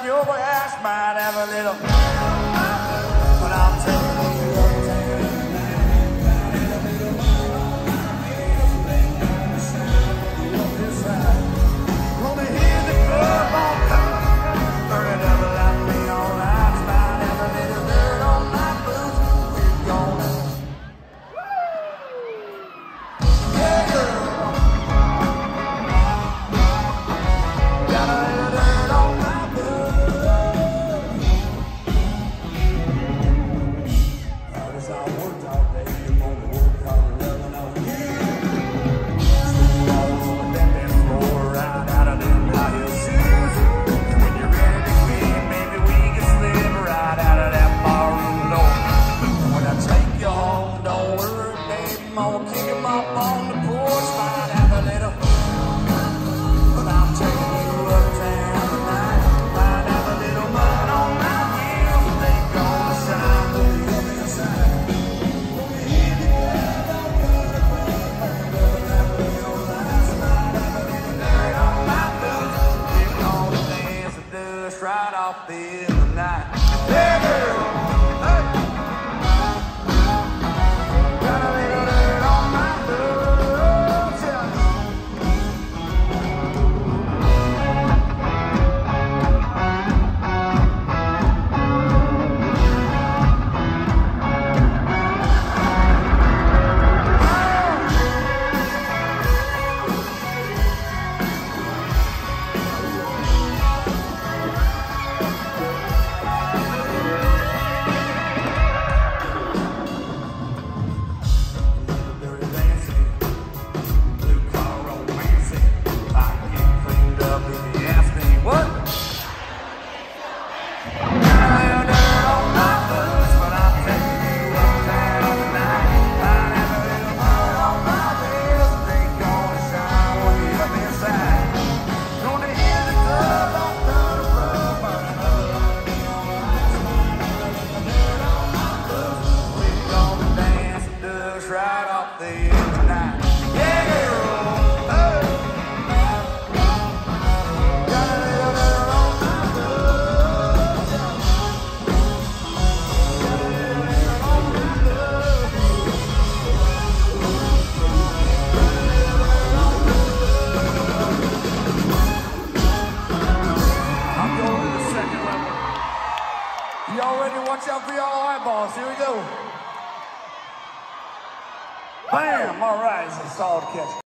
like your ass might have a little, but I'll take you uptown. Gonna hear the club on come, burn it up like me all night. Might have a little dirt on my boots. We're gonna, yeah, girl. Got a little dirt on my boots. Hard as I worked all day, you won't work hard loving on you. Still all over that damn floor, right out of them high heel shoes. And when you're ready to quit, maybe we can slip right out of that barroom door. And when I take you home, don't worry, baby, I'm gonna kick 'em up on the porch. Might have a little, but I'm taking you uptown tonight. Might have a little mud on my heels, and they gonna shine with you inside. Gonna hit the club, I'll cut a bug, burn up like me all night. Might have a little dirt on my boots. We're gonna dance the dust right off the night. Yeah, girl. Hey. Got a little dirt on my boots, yeah. Dirty dancing, blue collar romancing. I can get cleaned up if you ask me what. Got a little dirt on my boots, but I'm taking you uptown tonight. Might have a little mud on my wheels, they gonna shine way up inside. Gonna hit the club, don't cut a rug, burning up like me on ice. Might have a little dirt on my boots. We're gonna dance the dust right off the night. Yeah, girl. Hey. Got a little dirt on my boots. Got a little dirt on my boots. I'm going to the second level. Y'all ready? Watch out for y'all eyeballs. Here we go. Bam! All right, it's a solid catch.